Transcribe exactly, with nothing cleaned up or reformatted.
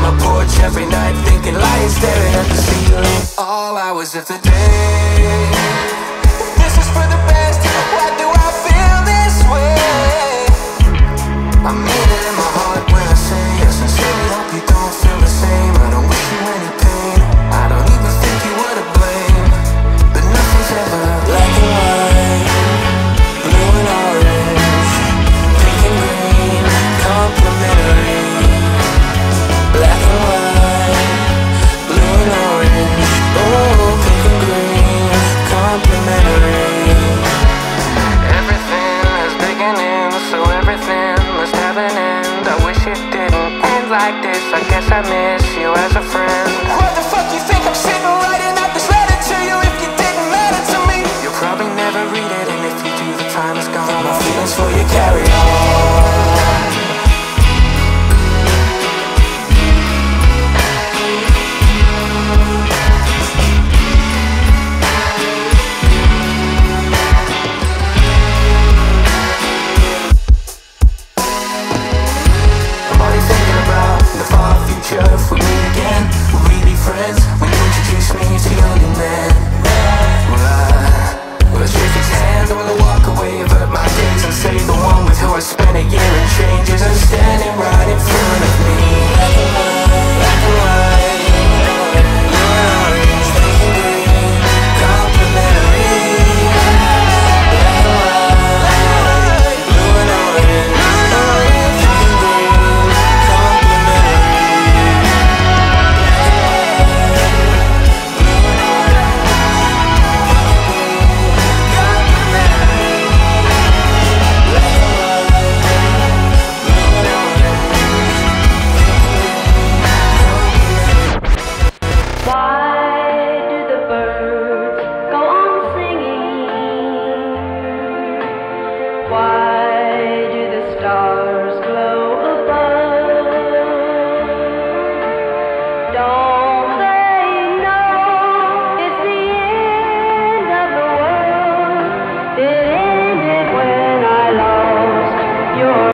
my porch every night, thinking, lying, staring at the ceiling. All hours of the day. This is for the best. Why do I feel this way? I mean it in my heart when I say I sincerely hope you don't feel the same. I don't wish you any pain. I don't even think you were to blame. But nothing's ever black and white, blue and orange, pink and green, complementary. Black and white, blue and orange, oh, pink and green, complementary. Everything has beginning, so everything must have an end. I wish it didn't end like this. I guess I miss you as a friend. What the fuck you think I'm sitting writing out this letter to you if you didn't matter to me? You'll probably never read it, and if you do, the time is gone. My feelings for you carry